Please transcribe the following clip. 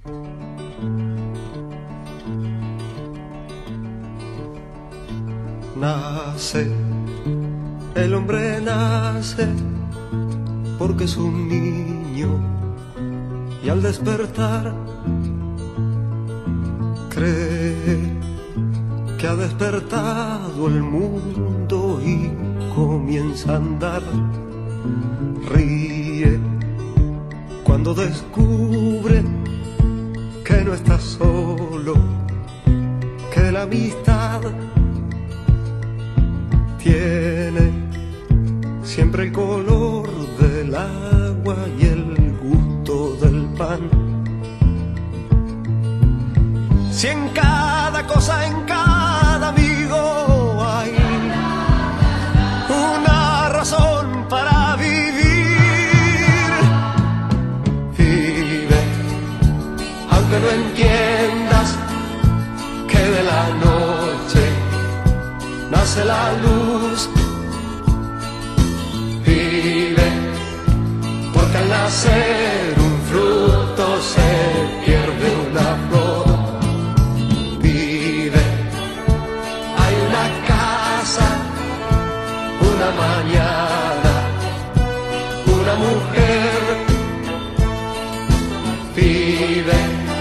Nace, el hombre nace porque es un niño y al despertar cree que ha despertado el mundo y comienza a andar. Ríe cuando descubre que no está solo, que la amistad tiene siempre el color del agua y el gusto del pan. Si en cada cosa, en cada amigo hay una razón para vivir, vive, aunque no entiendas que de la noche nace la luz. Vive, porque al nacer un fruto se pierde una flor. Vive, hay una casa, una mañana, una mujer. Vive,